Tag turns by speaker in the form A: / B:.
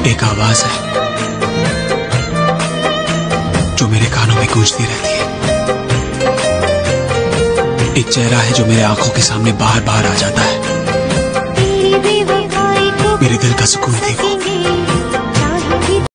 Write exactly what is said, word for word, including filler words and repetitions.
A: एक आवाज है जो मेरे कानों में गूंजती रहती है। एक चेहरा है जो मेरे आंखों के सामने बार बार आ जाता है। मेरे दिल का सुकून थी वो।